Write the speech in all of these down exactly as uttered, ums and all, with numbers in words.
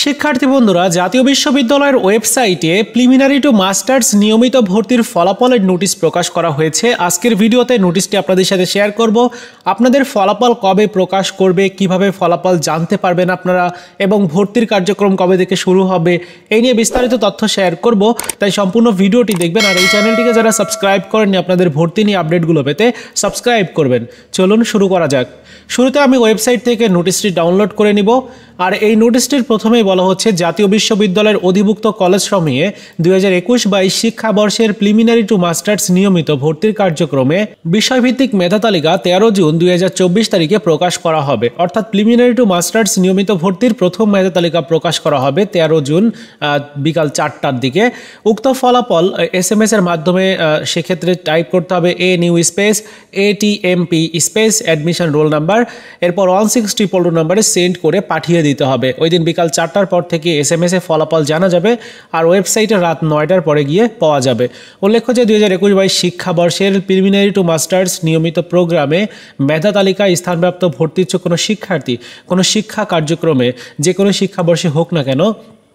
শিক্ষার্থী বন্ধুরা, জাতীয় বিশ্ববিদ্যালয়ের ওয়েবসাইটে প্রিলিমিনারি টু মাস্টার্স নিয়মিত ভর্তির ফলাফলের নোটিশ প্রকাশ করা হয়েছে। আজকের ভিডিওতে নোটিশটি আপনাদের সাথে শেয়ার করব। আপনাদের ফলাফল কবে প্রকাশ করবে, কিভাবে ফলাফল জানতে পারবেন আপনারা, এবং ভর্তির কার্যক্রম কবে থেকে শুরু হবে, এই নিয়ে বিস্তারিত তথ্য শেয়ার করব। তাই সম্পূর্ণ ভিডিওটি দেখবেন। আর এই চ্যানেলটিকে যারা সাবস্ক্রাইব করেননি, আপনাদের ভর্তি নিয়ে আপডেটগুলো পেতে সাবস্ক্রাইব করবেন। চলুন শুরু করা যাক। শুরুতে আমি ওয়েবসাইট থেকে নোটিশটি ডাউনলোড করে নিব। আর এই নোটিশটির প্রথমে বলা হচ্ছে, জাতীয় বিশ্ববিদ্যালয়ের অধিভুক্ত কলেজ সমূহে দুই হাজার একুশ বাইশ শিক্ষাবর্ষের প্রিলিমিনারি টু মাস্টার্স নিয়মিত ভর্তির কার্যক্রমে বিষয়ভিত্তিক মেধা তালিকা তেরো জুন দুই হাজার চব্বিশ তারিখে প্রকাশ করা হবে। অর্থাৎ প্রিলিমিনারি টু মাস্টার্স নিয়মিত ভর্তির প্রথম মেধা তালিকা প্রকাশ করা হবে তেরো জুন বিকাল চারটার দিকে। উক্ত ফলাফল এস এম এস এর মাধ্যমে সেক্ষেত্রে টাইপ করতে হবে A new space A T M P space admission roll number, এরপর ওয়ান সিক্স ট্রিপল টু নাম্বারে সেন্ড করে পাঠিয়ে দিতে হবে। ওই দিন বিকাল চারটার পর থেকে এস এম এস এ ফলাফল জানা যাবে, আর ওয়েবসাইটে রাত নয়টার পরে গিয়ে পাওয়া যাবে। উল্লেখ্য যে দুই হাজার একুশ বাইশ শিক্ষাবর্ষের প্রিলিমিনারি টু মাস্টার্স নিয়মিত প্রোগ্রামে মেধা তালিকায় স্থানপ্রাপ্ত ভর্তি ইচ্ছুক কোনো শিক্ষার্থী কোনো শিক্ষা কার্যক্রমে যে কোনো শিক্ষাবর্ষে হোক না কেন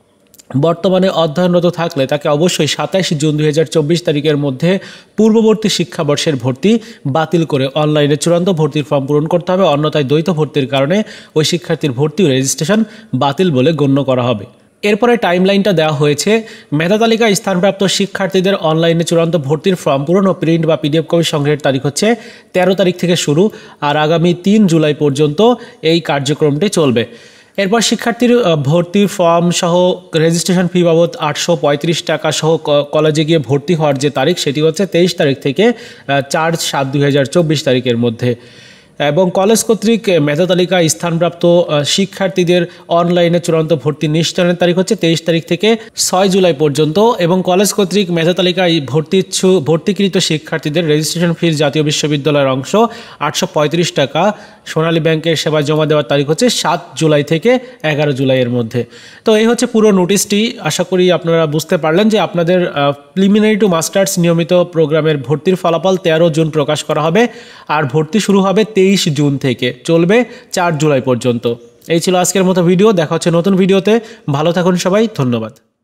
বর্তমানে অধ্যয়নরত থাকলে তাকে অবশ্যই সাতাইশ জুন দুই হাজার চব্বিশ তারিখের মধ্যে পূর্ববর্তী শিক্ষাবর্ষের ভর্তি বাতিল করে অনলাইনে চূড়ান্ত ভর্তির ফর্ম পূরণ করতে হবে। অন্যথায় দ্বৈত ভর্তির কারণে ওই শিক্ষার্থীর ভর্তি ও রেজিস্ট্রেশন বাতিল বলে গণ্য করা হবে। এরপরে টাইমলাইনটা দেওয়া হয়েছে। মেধা তালিকায় স্থানপ্রাপ্ত শিক্ষার্থীদের অনলাইনে চূড়ান্ত ভর্তির ফর্ম পূরণ ও প্রিন্ট বা পিডিএফ কপি সংগ্রহের তারিখ হচ্ছে তেরো তারিখ থেকে শুরু, আর আগামী তিন জুলাই পর্যন্ত এই কার্যক্রমটি চলবে। এরপর শিক্ষার্থীর ভর্তির ফর্ম সহ রেজিস্ট্রেশন ফি বাবদ আটশো পঁয়ত্রিশ টাকা সহ কলেজে গিয়ে ভর্তি হওয়ার যে তারিখ, সেটি হচ্ছে তেইশ তারিখ থেকে চার সাত দুই হাজার চব্বিশ তারিখের মধ্যে। এবং কলেজ কর্তৃক মেধা তালিকায় স্থানপ্রাপ্ত শিক্ষার্থীদের অনলাইনে চূড়ান্ত ভর্তি নিশ্চয়নের তারিখ হচ্ছে তেইশ তারিখ থেকে ছয় জুলাই পর্যন্ত। এবং কলেজ কর্তৃক মেধা তালিকায় ভর্তি ইচ্ছু ভর্তিকৃত শিক্ষার্থীদের রেজিস্ট্রেশন ফির জাতীয় বিশ্ববিদ্যালয়ের অংশ আটশো পঁয়ত্রিশ টাকা সোনালী ব্যাংকের সেবায় জমা দেওয়ার তারিখ হচ্ছে সাত জুলাই থেকে এগারো জুলাইয়ের মধ্যে। তো এই হচ্ছে পুরো নোটিশটি। আশা করি আপনারা বুঝতে পারলেন যে আপনাদের প্রিলিমিনারি টু মাস্টার্স নিয়মিত প্রোগ্রামের ভর্তির ফলাফল তেরো জুন প্রকাশ করা হবে, আর ভর্তি শুরু হবে তেইশ জুন থেকে, চলবে চার জুলাই পর্যন্ত। এই ছিল আজকের মতো ভিডিও। দেখা হচ্ছে নতুন ভিডিওতে। ভালো থাকুন সবাই, ধন্যবাদ।